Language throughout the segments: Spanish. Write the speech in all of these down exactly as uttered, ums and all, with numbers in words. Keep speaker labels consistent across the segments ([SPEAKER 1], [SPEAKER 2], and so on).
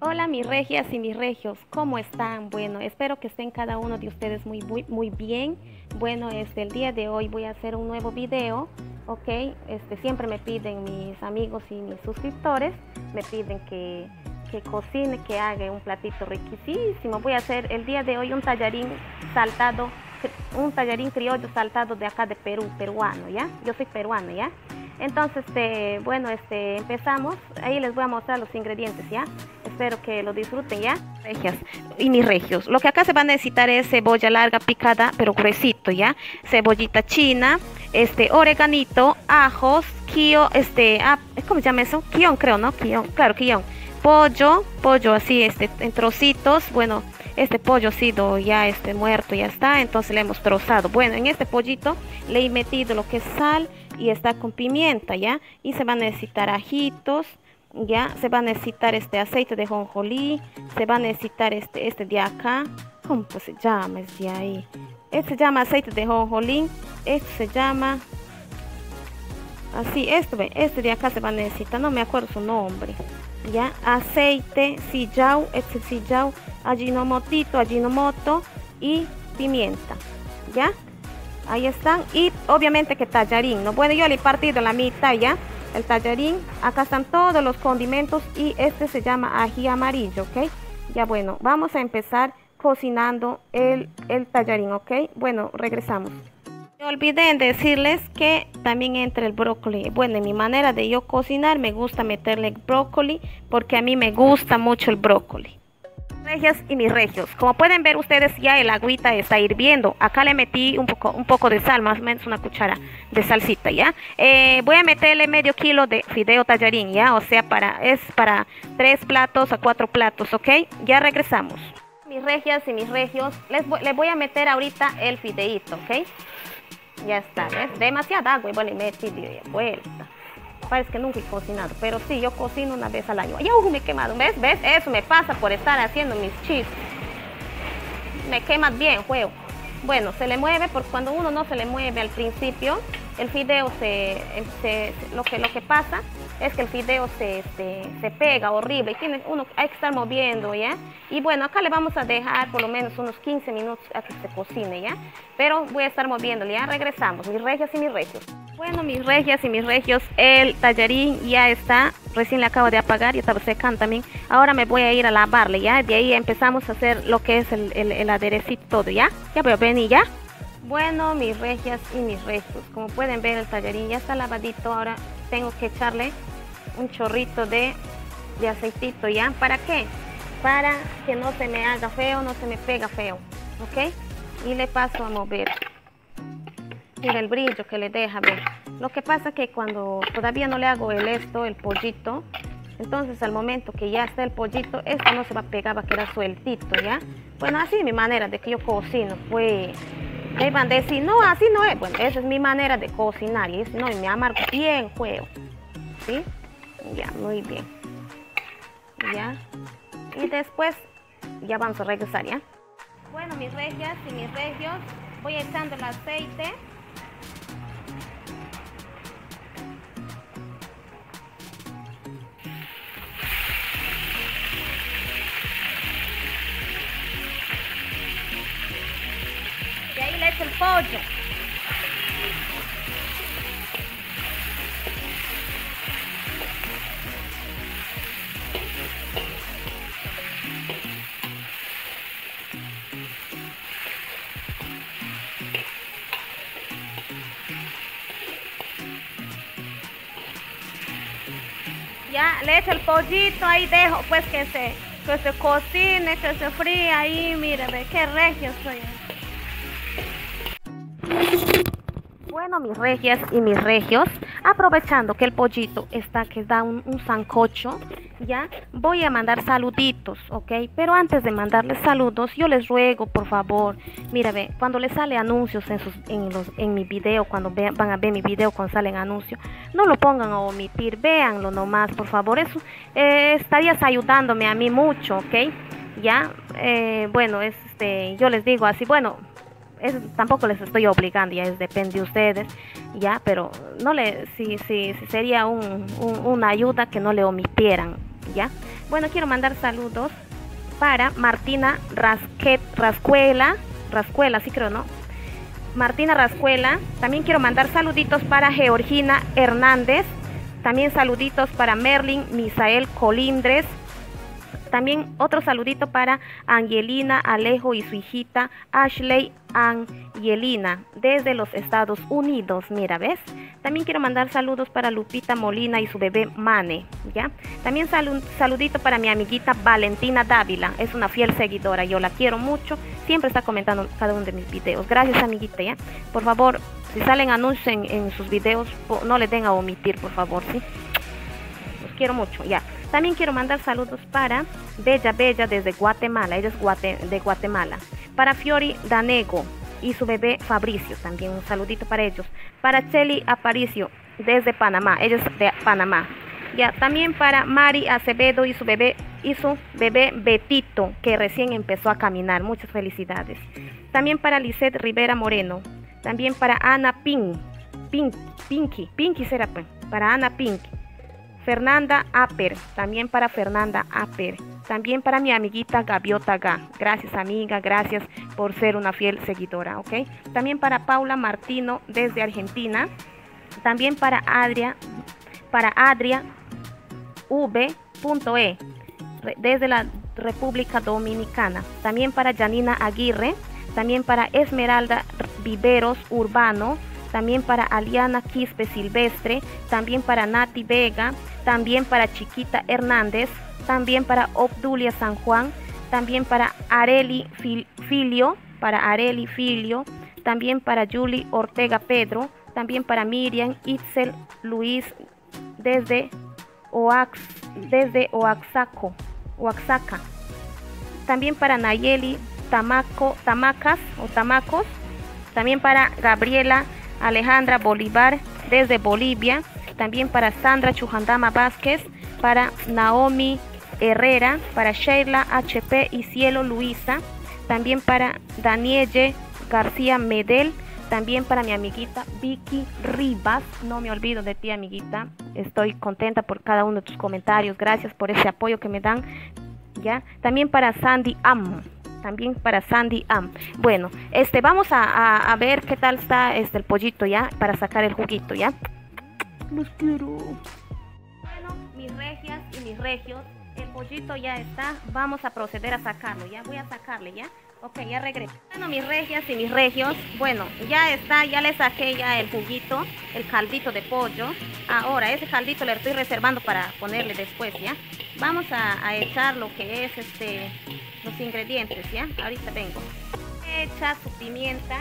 [SPEAKER 1] Hola mis regias y mis regios, ¿cómo están? Bueno, espero que estén cada uno de ustedes muy, muy, muy bien. Bueno, este, el día de hoy voy a hacer un nuevo video, ¿ok? Este, siempre me piden mis amigos y mis suscriptores, me piden que, que cocine, que haga un platito riquísimo. Voy a hacer el día de hoy un tallarín saltado, un tallarín criollo saltado de acá de Perú, peruano, ¿ya? Yo soy peruana, ¿ya? Entonces, este, bueno, este, empezamos. Ahí les voy a mostrar los ingredientes, ¿ya? Espero que lo disfruten, ¿ya? Regias y mis regios. Lo que acá se va a necesitar es cebolla larga picada, pero gruesito, ¿ya? Cebollita china, este, oreganito, ajos, quio, este, ah, ¿cómo se llama eso? Quión, creo, ¿no? Quión, claro, quión. Pollo, pollo así, este, en trocitos, bueno, este pollo ha sido ya este muerto, ya está, entonces le hemos trozado. Bueno, en este pollito le he metido lo que es sal y está con pimienta, ya, y se va a necesitar ajitos, ya, se va a necesitar este aceite de jonjolí, se va a necesitar este, este de acá, ¿cómo pues se llama? Es de ahí, este se llama aceite de jonjolí, este se llama, así, este, este de acá se va a necesitar, no me acuerdo su nombre, ya, aceite, sillao, este sillao, ajinamotito, ajinomoto y pimienta, ya, ahí están, y obviamente que tallarín, ¿no? Bueno, yo le he partido la mitad ya, el tallarín, acá están todos los condimentos y este se llama ají amarillo, ¿ok? Ya bueno, vamos a empezar cocinando el, el tallarín, ¿ok? Bueno, regresamos. No olviden decirles que también entra el brócoli. Bueno, en mi manera de yo cocinar me gusta meterle brócoli porque a mí me gusta mucho el brócoli. Regias y mis regios, como pueden ver ustedes ya el agüita está hirviendo. Acá le metí un poco, un poco de sal, más o menos una cuchara de salsita, ya. Eh, voy a meterle medio kilo de fideo tallarín, ya, o sea, para es para tres platos a cuatro platos, ¿ok? Ya regresamos. Mis regias y mis regios, les voy, les voy a meter ahorita el fideíto, ¿ok? Ya está, ¿ves? Demasiada agua y bueno, y metí de vuelta. Parece que nunca he cocinado, pero sí, yo cocino una vez al año. ¡Ay, uh, me he quemado! ¿Ves? ¿Ves? Eso me pasa por estar haciendo mis chistes. Me quemas bien, juego. Bueno, se le mueve, porque cuando uno no se le mueve al principio, el fideo se... se lo, que, lo que pasa es que el fideo se, se, se pega horrible. Y tiene, uno hay que estar moviendo, ¿ya? Y bueno, acá le vamos a dejar por lo menos unos quince minutos a que se cocine, ¿ya? Pero voy a estar moviéndole, ¿ya? Regresamos, mis regias y mis regios. Bueno, mis regias y mis regios, el tallarín ya está, recién le acabo de apagar, ya estaba secando también. Ahora me voy a ir a lavarle, ¿ya? De ahí empezamos a hacer lo que es el, el, el aderecito todo, ¿ya? Ya voy a venir, ¿ya? Bueno, mis regias y mis regios, como pueden ver el tallarín ya está lavadito. Ahora tengo que echarle un chorrito de, de aceitito, ¿ya? ¿Para qué? Para que no se me haga feo, no se me pega feo, ¿ok? Y le paso a mover. Mira el brillo que le deja ver. Lo que pasa es que cuando todavía no le hago el esto, el pollito, entonces al momento que ya está el pollito, esto no se va a pegar, va a quedar sueltito, ¿ya? Bueno, así es mi manera de que yo cocino, pues. Me van a decir, no, así no es. Bueno, esa es mi manera de cocinar y es, no, y me amargo bien juego, ¿sí? Ya, muy bien. Ya. Y después, ya vamos a regresar, ¿ya? Bueno, mis regias y mis regios, voy echando el aceite. Y ahí le echo el pollo. Ya le echo el pollito, ahí dejo pues que se, que se cocine, que se fríe ahí, mire, ve qué regio soy. Bueno, mis regias y mis regios, aprovechando que el pollito está que da un, un sancocho, ya voy a mandar saluditos, ¿ok? Pero antes de mandarles saludos, yo les ruego, por favor, mira, ve, cuando les sale anuncios en, sus, en, los, en mi video, cuando vean, van a ver mi video cuando salen anuncios, no lo pongan a omitir, véanlo nomás, por favor, eso eh, estarías ayudándome a mí mucho, ¿ok? Ya, eh, bueno, este, yo les digo así, bueno, es, tampoco les estoy obligando, ya es, depende de ustedes, ya, pero no le, si, si, si sería un, un, una ayuda que no le omitieran, ya. Bueno, quiero mandar saludos para Martina Rasquet, Rascuela, Rascuela, sí creo, ¿no? Martina Rascuela. También quiero mandar saluditos para Georgina Hernández. También saluditos para Merlin Misael Colindres. También otro saludito para Angelina Alejo y su hijita Ashley Angelina desde los Estados Unidos. Mira, ¿ves? También quiero mandar saludos para Lupita Molina y su bebé Mane, ¿ya? También salud, saludito para mi amiguita Valentina Dávila. Es una fiel seguidora, yo la quiero mucho. Siempre está comentando cada uno de mis videos. Gracias, amiguita, ¿ya? Por favor, si salen anuncios en, en sus videos, no le den a omitir, por favor, ¿sí? Los quiero mucho, ya. También quiero mandar saludos para Bella Bella desde Guatemala. Ella es guate, de Guatemala. Para Fiori Danego y su bebé Fabricio. También un saludito para ellos. Para Cheli Aparicio desde Panamá. Ella es de Panamá. Ya, también para Mari Acevedo y su bebé y su bebé Betito, que recién empezó a caminar. Muchas felicidades. También para Lisette Rivera Moreno. También para Ana Pin, Pin, Pinky. Pinky será pues. Para Ana Pinky. Fernanda Aper, también para Fernanda Aper, también para mi amiguita Gaviota Ga. Gracias, amiga, gracias por ser una fiel seguidora, ¿ok? También para Paula Martino desde Argentina, también para Adria, para Adria V.E desde la República Dominicana, también para Janina Aguirre, también para Esmeralda Viveros Urbano, también para Aliana Quispe Silvestre, también para Nati Vega, también para Chiquita Hernández, también para Obdulia San Juan, también para Areli Fil Filio, para Areli Filio, también para Julie Ortega Pedro, también para Miriam Itzel Luis desde Oax, desde Oaxaco, Oaxaca, también para Nayeli Tamaco, Tamacas o Tamacos, también para Gabriela Alejandra Bolívar desde Bolivia, también para Sandra Chujandama Vázquez, para Naomi Herrera, para Sheila H P y Cielo Luisa, también para Danielle García Medel, también para mi amiguita Vicky Rivas. No me olvido de ti, amiguita. Estoy contenta por cada uno de tus comentarios. Gracias por ese apoyo que me dan. ¿Ya? También para Sandy Am. También para Sandy Am. Bueno, este, vamos a, a, a ver qué tal está este, el pollito, ¿ya? Para sacar el juguito, ¿ya? Los quiero. Bueno, mis regias y mis regios, el pollito ya está. Vamos a proceder a sacarlo, ¿ya? Voy a sacarle, ¿ya? Ok, ya regreso. Bueno, mis regias y mis regios, bueno, ya está, ya le saqué ya el juguito, el caldito de pollo. Ahora, ese caldito le estoy reservando para ponerle después, ¿ya? Vamos a, a echar lo que es este, los ingredientes, ¿ya? Ahorita vengo. Echa su pimienta,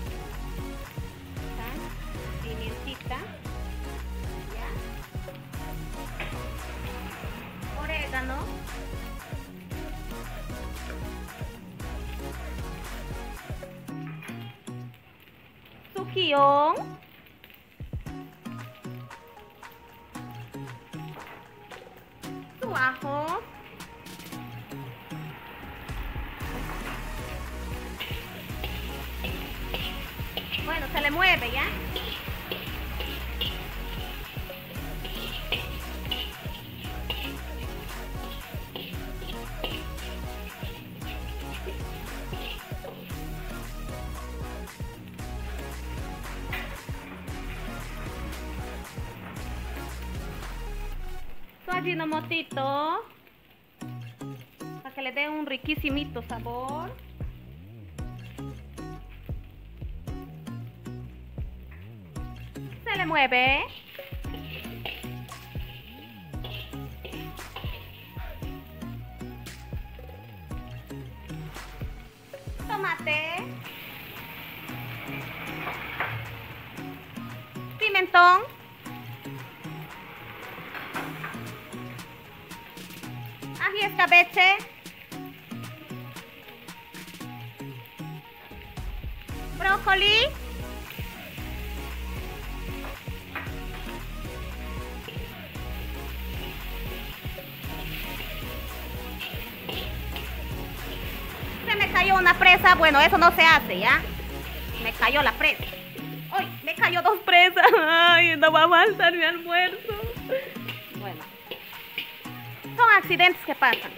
[SPEAKER 1] ¿tá? Pimientita, ¿ya? Orégano. Su guión. Su ajo. Bueno, se le mueve, ¿ya? Su ajinomotito, para que le dé un riquísimo sabor. Se le mueve. Tomate. Pimentón. Ají escabeche. Brócoli. Se me cayó una presa. Bueno, eso no se hace, ¿ya? Me cayó la presa. ¡Uy! Me cayó dos presas. ¡Ay! No va a faltar mi almuerzo. Bueno. son accidentes que pasan.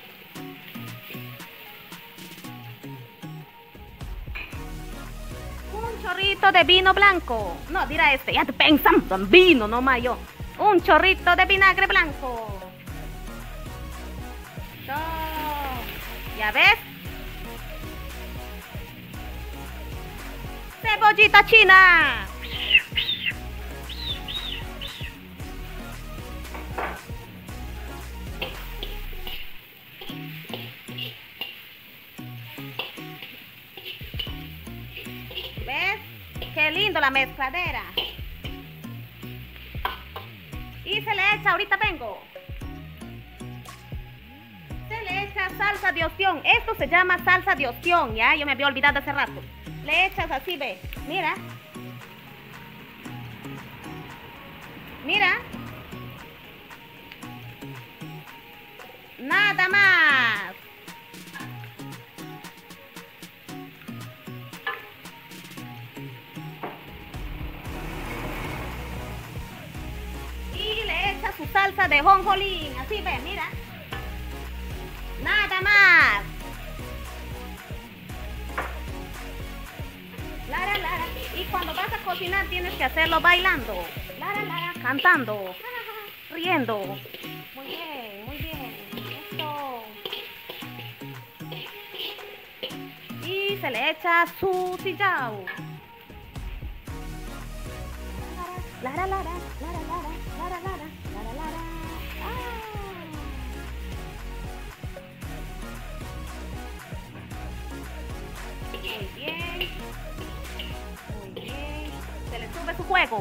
[SPEAKER 1] Un chorrito de vino blanco. No, dirá este, ya te pensando en vino, no mayo. Un chorrito de vinagre blanco. So, ¿ya ves? Cebollita china. ¿Ves? Qué lindo la mezcladera. Y se le echa, ahorita vengo. Se le echa salsa de ostión. Esto se llama salsa de ostión, ¿ya? Yo me había olvidado hace rato. Le echas así, ve. Mira. Mira. Nada más. Y le echas su salsa de jonjolín. Así, ve, mira. Nada más. Lara, lara. Y cuando vas a cocinar tienes que hacerlo bailando. Lara, lara. Cantando. Riendo. Muy bien, muy bien. Esto. Y se le echa su sillao. Lara, lara, lara, lara, lara, lara, lara, lara. Muy bien. Muy bien. Se le sube su fuego.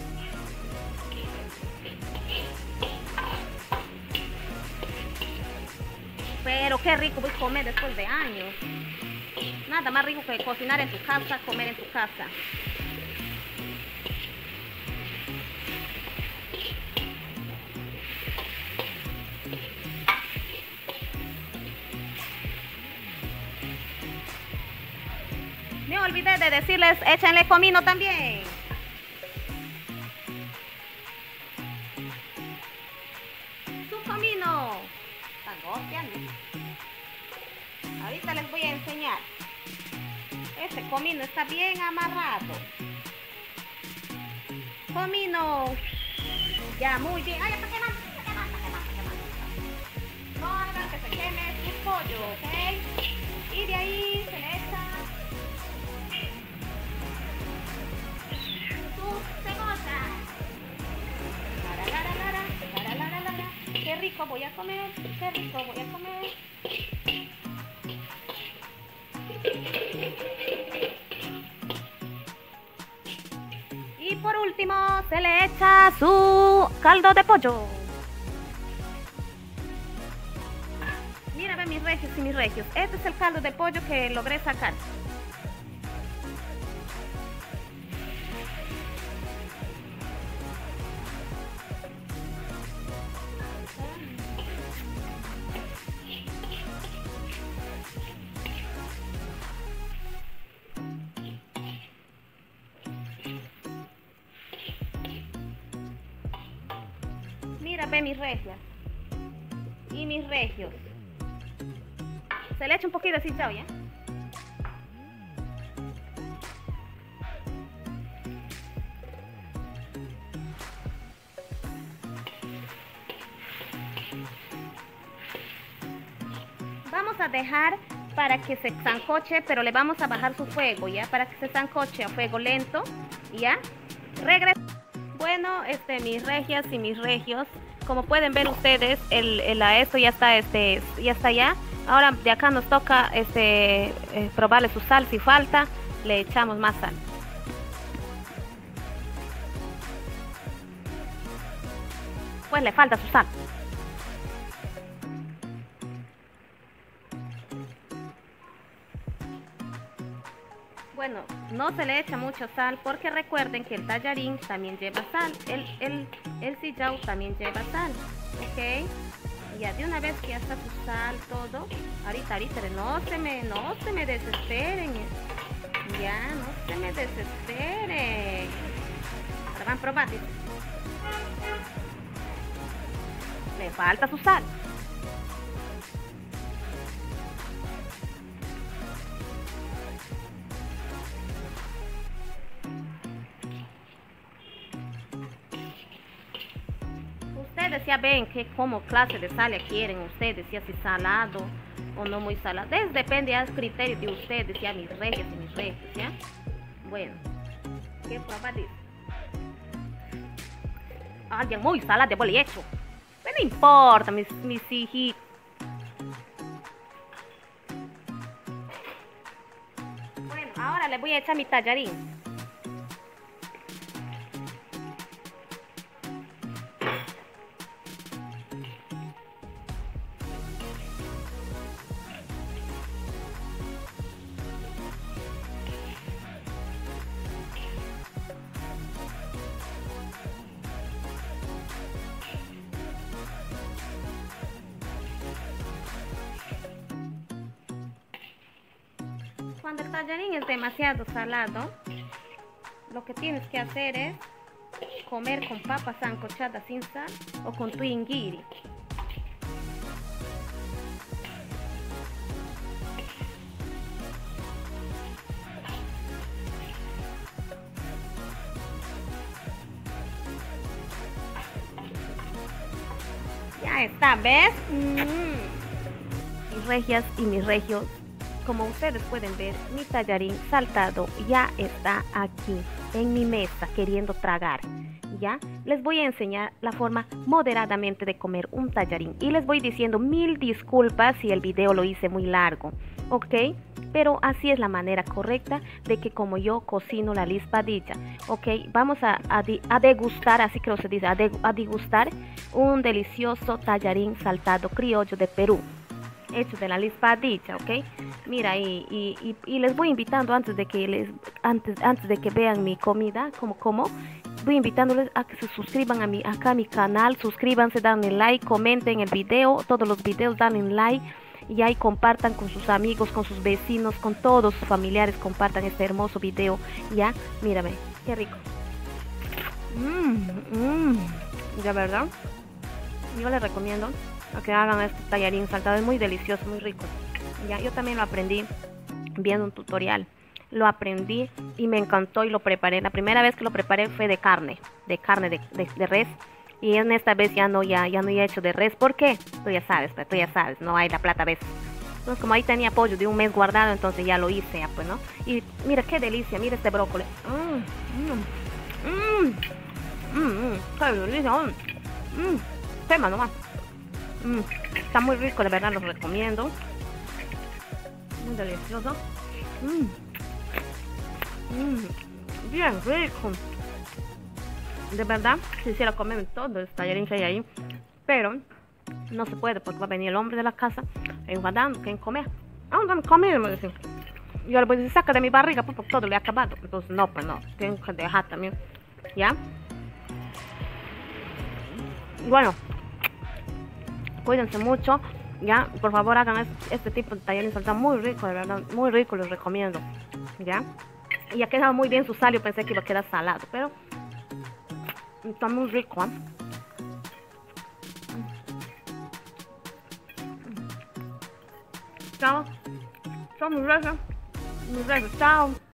[SPEAKER 1] Pero qué rico voy a comer después de años. Nada más rico que cocinar en tu casa, comer en tu casa. Me olvidé de decirles, échenle comino también. Su comino. Ahorita les voy a enseñar. Este comino está bien amarrado. Comino. Ya, muy bien. Ay, está quemando, está quemando, está quemando, está quemando. No hagan que se queme su pollo, ¿ok? Y de ahí se le echa su cebolla. Lara, lara, lara, lara, lara, lara. Qué rico voy a comer, qué rico voy a comer. Y por último se le echa su caldo de pollo. Mira, ve mis regios y mis regios. Este es el caldo de pollo que logré sacar. Mira, ve mis regias y mis regios. Se le echa un poquito de sillao, ¿ya? Vamos a dejar para que se sancoche, pero le vamos a bajar su fuego, ¿ya? Para que se sancoche a fuego lento, ¿ya? Regreso. Bueno, este, mis regias y mis regios, como pueden ver ustedes, el, el a esto ya está, este, ya está ya. Ahora de acá nos toca, este, eh, probarle su sal. Si falta, le echamos más sal. Pues le falta su sal. Bueno, no se le echa mucho sal porque recuerden que el tallarín también lleva sal, el, el, el sillao también lleva sal, ¿ok? Ya de una vez que ya está su sal, todo, ahorita, ahorita, no se me, no se me desesperen, ya, no se me desesperen. Ahora van a probar, ¿sí? Le falta su sal. ustedes ya ven qué como clase de sal quieren ustedes, si así salado o no muy salado. Es, depende al criterio de ustedes, ya mis regias y mis regios, ¿ya? Bueno, ¿qué probar dice? Alguien muy salado de boli hecho. Pero no importa, mis, mis hijitos. Bueno, ahora le voy a echar mi tallarín. Cuando el tallarín es demasiado salado, lo que tienes que hacer es comer con papas sancochadas sin sal o con tu ingiri. Ya está, ¿ves? Mm. Mis regias y mis regios, como ustedes pueden ver, mi tallarín saltado ya está aquí en mi mesa queriendo tragar. Ya les voy a enseñar la forma moderadamente de comer un tallarín y les voy diciendo mil disculpas si el video lo hice muy largo, ok, pero así es la manera correcta de que como yo cocino la lispadilla, ok. Vamos a, a, a degustar, así que se dice, a, de, a degustar un delicioso tallarín saltado criollo de Perú, hecho de la lispadilla, ok. Mira, y, y, y, y les voy invitando antes de que les antes antes de que vean mi comida, como como voy invitándoles a que se suscriban a mi acá a mi canal, suscríbanse, danle like, comenten el video, todos los videos, danle like y ahí compartan con sus amigos, con sus vecinos, con todos sus familiares, compartan este hermoso video. Ya, mírame, qué rico. Mmm, mmm, ya verdad, yo les recomiendo a que hagan este tallarín saltado, es muy delicioso, muy rico. Ya, yo también lo aprendí viendo un tutorial, lo aprendí y me encantó y lo preparé. La primera vez que lo preparé fue de carne, de carne de, de, de res, y en esta vez ya no ya ya no he hecho de res. ¿Por qué? Tú ya sabes, pues, tú ya sabes, no hay la plata a veces. Entonces como ahí tenía pollo de un mes guardado, entonces ya lo hice, ya, pues, ¿no? Y mira qué delicia, mira este brócoli. Mmm, mmm, mmm, mmm, qué delicia. Mmm, tema nomás. Mm, está muy rico, de verdad, los recomiendo. Muy delicioso. Mm. Mm, bien rico. De verdad, quisiera comer todo el tallarín que hay ahí, pero no se puede porque va a venir el hombre de la casa enfadando que en comer. Ah, dame comida, me dice. Yo le voy a decir, saca de mi barriga, pues, porque todo le he acabado. Entonces, no, pues no, tengo que dejar también. ¿Ya? Bueno, cuídense mucho, ya, por favor hagan este, este tipo de tallarín saltado, muy rico, de verdad, muy rico, les recomiendo, ya. Y ha quedado muy bien su sal, yo pensé que iba a quedar salado, pero está muy rico, ¿eh? Chao, chao mis regios, mis regios, chao.